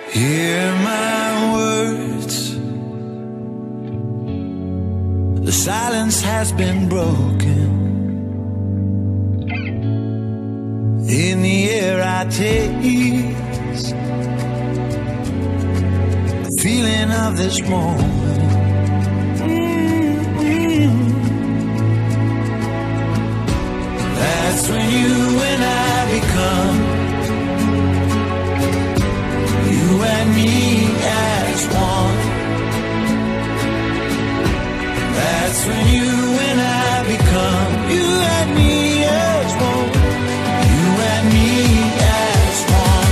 Hear my words. The silence has been broken. In the air I taste the feeling of this moment. That's when you and I become, you and me as one. That's when you and I become, you and me as one. You and me as one.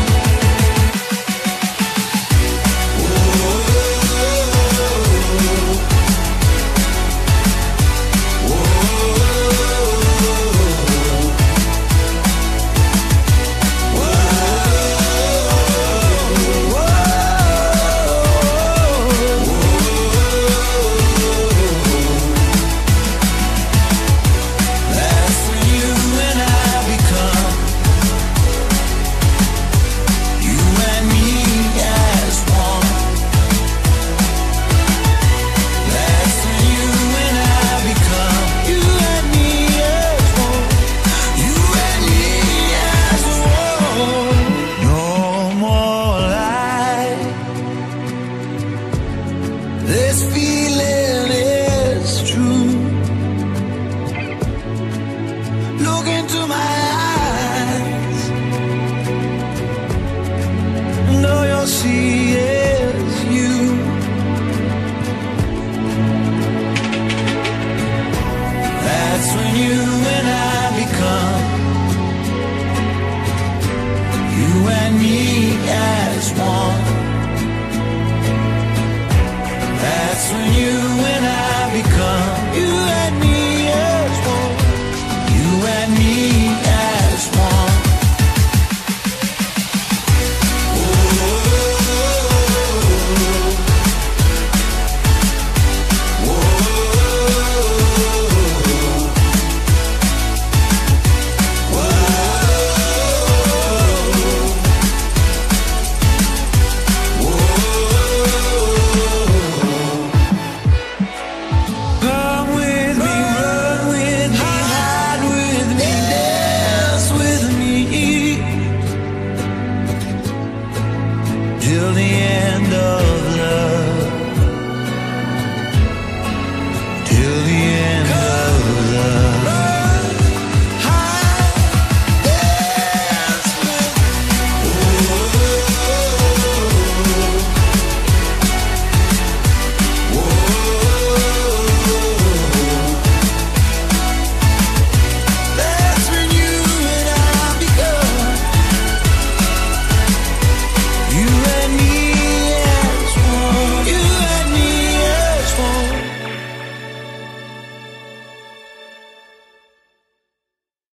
You and me as one.